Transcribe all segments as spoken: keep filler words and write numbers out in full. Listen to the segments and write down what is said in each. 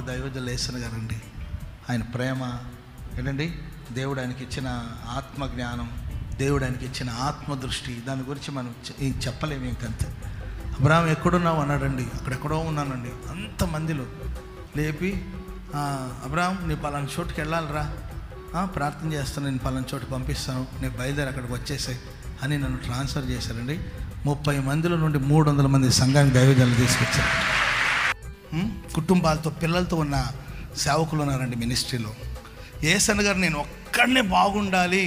దైవజనులు యేసన్న గారండి. ఆయన ప్రేమ ఏంటండి, దేవుడు ఆయనకి ఇచ్చిన ఆత్మ జ్ఞానం, దేవుడు ఆయనకి ఇచ్చిన ఆత్మ దృష్టి, దాని గురించి మనం చెప్పలేము ఇంకంతే. అబ్రహాం ఎక్కడున్నావు అన్నాడండి. అక్కడెక్కడో ఉన్నానండి. అంతమందిలో లేపి, అబ్రహాం నీ పలానా చోటుకి వెళ్ళాలిరా, ప్రార్థన చేస్తాను, నేను పలానా చోటు పంపిస్తాను, నేను బయలుదేరి అక్కడికి వచ్చేసాయి అని నన్ను ట్రాన్స్ఫర్ చేశారండి. ముప్పై మందిలో నుండి మూడు వందల మంది సంఘానికి దైవజనులు తీసుకొచ్చారు. కుటుంబాలతో పిల్లలతో ఉన్న సేవకులు ఉన్నారండి మినిస్ట్రీలో. యేసన్న గారు నేను ఒక్కడనే బాగుండాలి,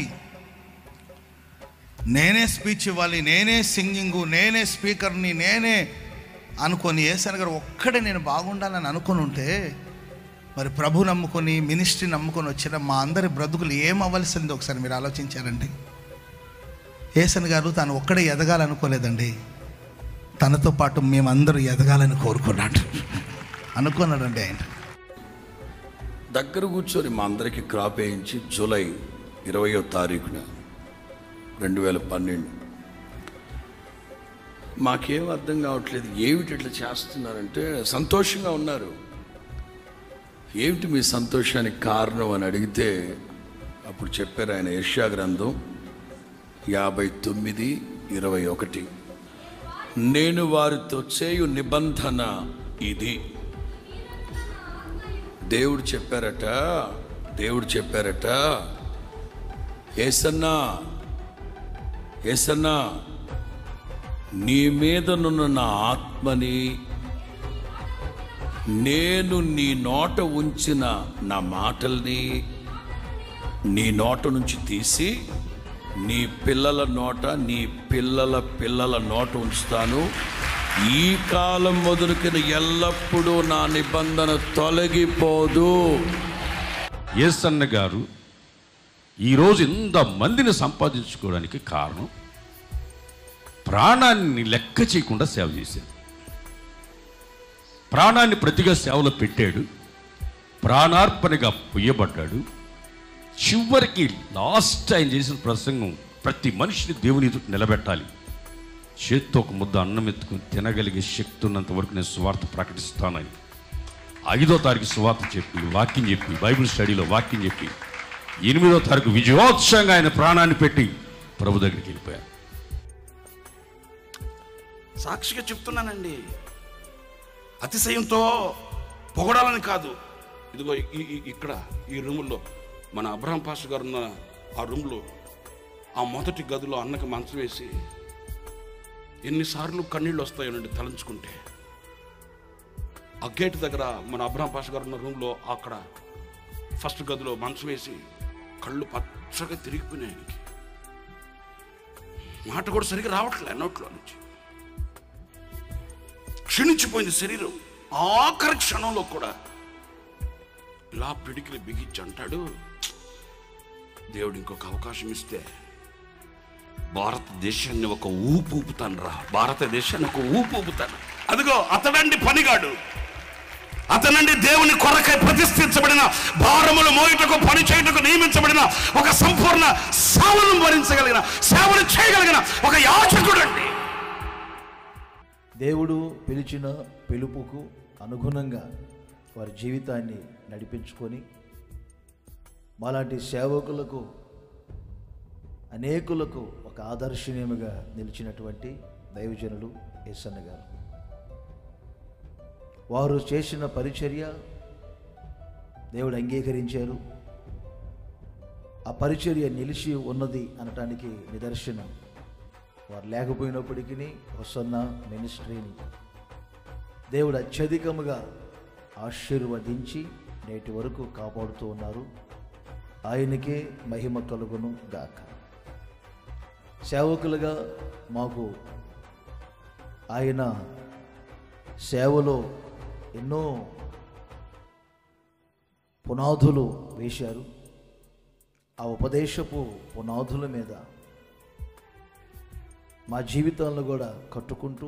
నేనే స్పీచ్ ఇవ్వాలి, నేనే సింగింగు, నేనే స్పీకర్ని, నేనే అనుకొని యేసన్న గారు ఒక్కడే నేను బాగుండాలని అనుకొని ఉంటే, మరి ప్రభు నమ్ముకొని మినిస్ట్రీ నమ్ముకొని వచ్చిన మా అందరి బ్రతుకులు ఏమవ్వాల్సింది ఒకసారి మీరు ఆలోచించారండి. యేసన్న గారు తాను ఒక్కడే ఎదగాలనుకోలేదండి, తనతో పాటు మేమందరూ ఎదగాలని కోరుకున్నాడు, అనుకున్నాడండి. ఆయన దగ్గర కూర్చొని మా అందరికీ క్రాప్ వేయించి జూలై ఇరవయో తారీఖున రెండు వేల పన్నెండు మాకేం అర్థం కావట్లేదు, ఏమిటి ఇట్లా చేస్తున్నారంటే సంతోషంగా ఉన్నారు. ఏమిటి మీ సంతోషానికి కారణం అని అడిగితే అప్పుడు చెప్పారు ఆయన యెషయా గ్రంథం యాభై తొమ్మిది ఇరవై ఒకటి, నేను వారితో చేయు నిబంధన ఇది. దేవుడు చెప్పారట, దేవుడు చెప్పారట, యేసన్నా యేసన్నా నీ మీదనున్న నా ఆత్మని నేను నీ నోట ఉంచిన నా మాటల్ని నీ నోట నుంచి తీసి నీ పిల్లల నోట, నీ పిల్లల పిల్లల నోట ఉంచుతాను. ఈ కాలం మొదలుకొని ఎల్లప్పుడూ నా నిబంధన తొలగిపోదు. యేసన్న గారు ఈరోజు ఇంతమందిని సంపాదించుకోవడానికి కారణం ప్రాణాన్ని లెక్క చేయకుండా సేవ చేశాడు. ప్రాణాన్ని ప్రతిగా సేవలో పెట్టాడు, ప్రాణార్పణగా పొయ్యబడ్డాడు. చివరికి లాస్ట్ ఆయన చేసిన ప్రసంగం ప్రతి మనిషిని దేవుని ఎదుట నిలబెట్టాలి, చేత్తో ఒక ముద్ద అన్నం ఎత్తుకుని తినగలిగే శక్తి ఉన్నంత వరకు నేను సువార్త ప్రకటిస్తానని ఐదో తారీఖు సువార్త చెప్పి, వాక్యం చెప్పి, బైబిల్ స్టడీలో వాక్యం చెప్పి, ఎనిమిదో తారీఖు విజయోత్సవంగా ఆయన ప్రాణాన్ని పెట్టి ప్రభు దగ్గరికి వెళ్ళిపోయారు. సాక్షిగా చెప్తున్నానండి, అతిశయంతో పొగడాలని కాదు. ఇదిగో ఇక్కడ ఈ రూముల్లో మన అబ్రహాం పాస్టర్ గారు ఉన్న ఆ రూమ్లో ఆ మొదటి గదిలో అన్నకి మంచం వేసి ఎన్నిసార్లు కన్నీళ్ళు వస్తాయోనండి తలంచుకుంటే. ఆ గేట్ దగ్గర మన అబ్రహాం పాస్టర్ గారు ఉన్న రూమ్లో అక్కడ ఫస్ట్ గదిలో మంచం వేసి కళ్ళు పచ్చగా తిరిగిపోయినాయి. ఆయనకి మాట కూడా సరిగ్గా రావట్లే నోట్లో నుంచి, క్షీణించిపోయింది శరీరం. ఆఖరి క్షణంలో కూడా ఇలా పిడికిలి బిగించి అంటాడు, దేవుడు ఇంకొక అవకాశం ఇస్తే భారతదేశాన్ని ఒక ఊపు ఊపుతాను రా, భారతదేశాన్ని ఒక ఊపు ఊపుతాను. అదిగో అతడండి పనిగాడు, అతనండి దేవుని కొరకై ప్రతిష్ఠించబడిన, భారములు మోయుటకు పని చేయుటకు నియమించబడిన, ఒక సంపూర్ణ సేవను భరించగలిగిన, సేవను చేయగలిగిన ఒక యాజకుడు అండి. దేవుడు పిలిచిన పిలుపుకు అనుగుణంగా వారి జీవితాన్ని నడిపించుకొని మాలాంటి సేవకులకు, అనేకులకు ఒక ఆదర్శనీయముగా నిలిచినటువంటి దైవజనులు యేసన్న గారు. వారు చేసిన పరిచర్య దేవుడు అంగీకరించారు. ఆ పరిచర్య నిలిచి ఉన్నది అనటానికి నిదర్శనం వారు లేకపోయినప్పటికీ వస్తున్న మినిస్ట్రీని దేవుడు అత్యధికముగా ఆశీర్వదించి నేటి వరకు కాపాడుతూ ఉన్నారు. ఆయనకే మహిమ కలుగును గాక. సేవకులుగా మాకు ఆయన సేవలో ఎన్నో పునాదులు వేశారు. ఆ ఉపదేశపు పునాదుల మీద మా జీవితాలను కూడా కట్టుకుంటూ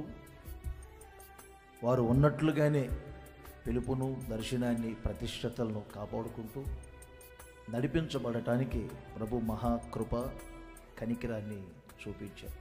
వారు ఉన్నట్లుగానే పిలుపును, దర్శనాన్ని, ప్రతిష్టతలను కాపాడుకుంటూ నడిపించబడటానికి ప్రభు మహాకృప కనికిరాన్ని చూపించారు.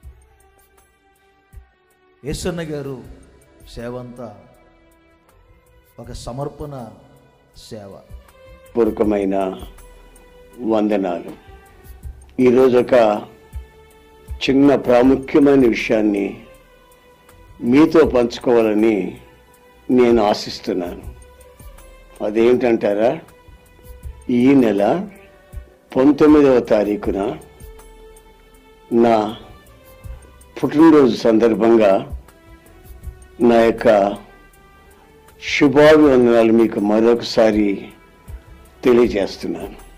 యేసన్న గారు సేవంతా ఒక సమర్పణ సేవ. పూర్వకమైన వందనాలు. ఈరోజు ఒక చిన్న ప్రాముఖ్యమైన విషయాన్ని మీతో పంచుకోవాలని నేను ఆశిస్తున్నాను. అదేంటంటారా? ఈ నెల పంతొమ్మిదవ తారీఖున నా పుట్టినరోజు సందర్భంగా నా యొక్క శుభాభివందనాలు మీకు మరొకసారి తెలియజేస్తున్నాను.